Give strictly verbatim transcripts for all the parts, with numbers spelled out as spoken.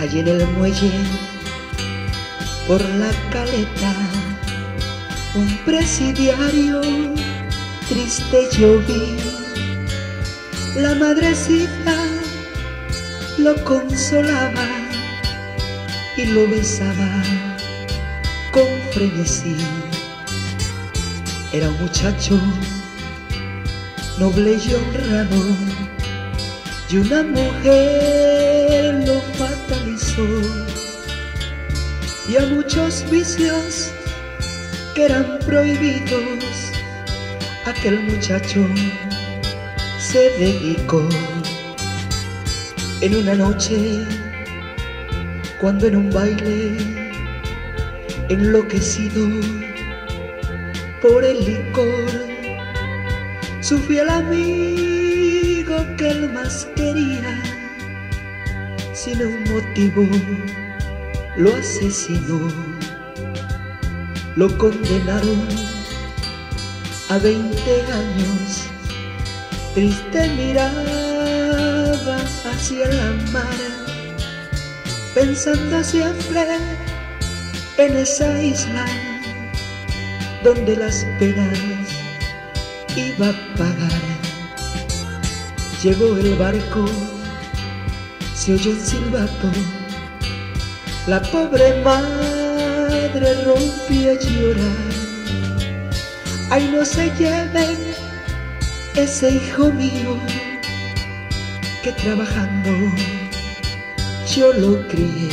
allí en el muelle, por la caleta, un presidiario triste yo vi. La madrecita lo consolaba y lo besaba con frenesí. Era un muchacho noble y honrado, y una mujer lo fatalizó. Y a muchos vicios que eran prohibidos, aquel muchacho se dedicó. En una noche, cuando en un baile, enloquecido por el licor, su fiel amigo que él más quería, sin un motivo lo asesinó. Lo condenaron a veinte años. Triste miraba hacia la mar, pensando siempre en esa isla donde las penas iba a pagar. Llegó el barco, se oyó un silbato, la pobre madre rompió a llorar. Ay, no se lleven ese hijo mío, que trabajando yo lo crié.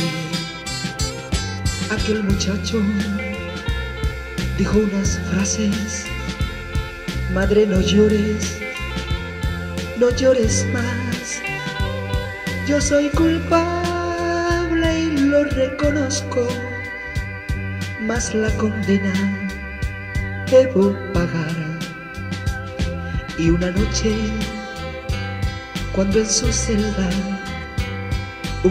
Aquel muchacho dijo unas frases: madre, no llores, no llores más. Yo soy culpable y lo reconozco, mas la condena debo pagar. Y una noche, cuando en su celda un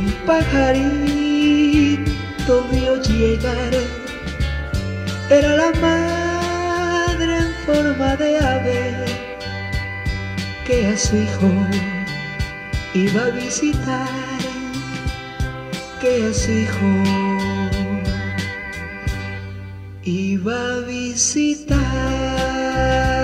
pajarito vio llegar, era la madre en forma de ave que a su hijo iba a visitar, que a su hijo iba a visitar.